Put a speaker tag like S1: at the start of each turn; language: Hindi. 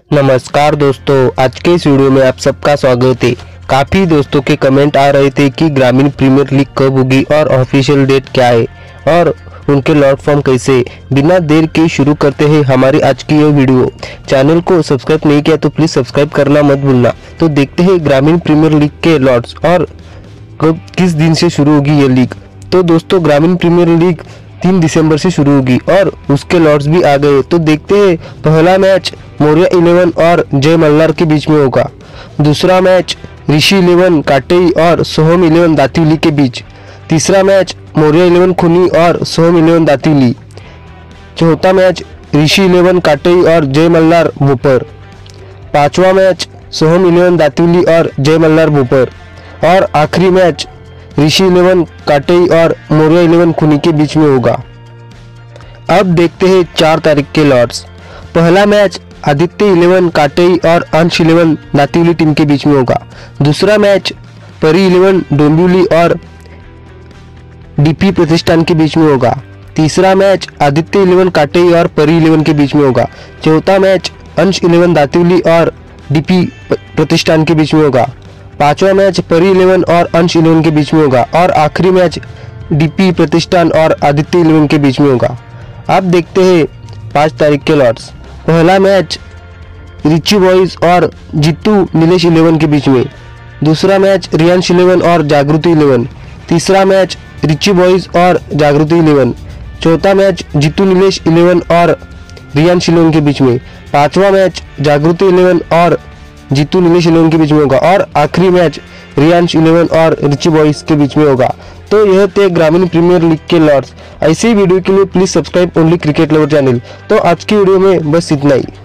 S1: नमस्कार दोस्तों, आज के इस वीडियो में आप सबका स्वागत है। काफ़ी दोस्तों के कमेंट आ रहे थे कि ग्रामीण प्रीमियर लीग कब होगी और ऑफिशियल डेट क्या है और उनके लॉट फॉर्म कैसे। बिना देर के शुरू करते हैं हमारी आज की यह वीडियो। चैनल को सब्सक्राइब नहीं किया तो प्लीज़ सब्सक्राइब करना मत भूलना। तो देखते हैं ग्रामीण प्रीमियर लीग के लॉट्स और कब किस दिन से शुरू होगी ये लीग। तो दोस्तों ग्रामीण प्रीमियर लीग 3 दिसंबर से शुरू होगी और उसके लॉट्स भी आ गए। तो देखते हैं, पहला मैच मौर्य 11 और जय मल्हार के बीच में होगा। दूसरा मैच ऋषि 11 काटेई और सोहम 11 दातिवली के बीच। तीसरा मैच मौर्य 11 खुनी और सोहम 11 दातिवली। चौथा मैच ऋषि 11 काटेई और जय मल्हार भोपर। पांचवा मैच सोहम 11 दातिवली और जय मल्हार भोपर। और आखिरी मैच ऋषि 11 काटेई और मौर्य 11 खुनी के बीच में होगा। अब देखते हैं 4 तारीख के लॉट्स। पहला मैच आदित्य 11 काटेई और अंश 11 दातिवली टीम के बीच में होगा। दूसरा मैच परी 11 डोंबिवली और डीपी प्रतिष्ठान के बीच में होगा। तीसरा मैच आदित्य 11 काटेई और परी 11 के बीच में होगा। चौथा मैच अंश 11 दातिवली और डीपी प्रतिष्ठान के बीच में होगा। पांचवा मैच परी 11 और अंश 11 के बीच में होगा। और आखिरी मैच डीपी प्रतिष्ठान और आदित्य 11 के बीच में होगा। अब देखते हैं 5 तारीख के लॉट्स। पहला मैच रिची बॉयज और जीतू नीलेश 11 के बीच में। दूसरा मैच रियांश 11 और जागृति 11। तीसरा मैच रिची बॉयज और जागृति 11। चौथा मैच जीतू नीलेश 11 और रियांश 11 के बीच में। पांचवा मैच जागृति 11 और जीतू नीलेश 11 के बीच में होगा। और आखिरी मैच रियांश 11 और रिची बॉयज के बीच में होगा। तो यह थे ग्रामीण प्रीमियर लीग के लॉट्स। ऐसे ही वीडियो के लिए please subscribe only cricket lover channel. तो आज की वीडियो में बस इतना ही।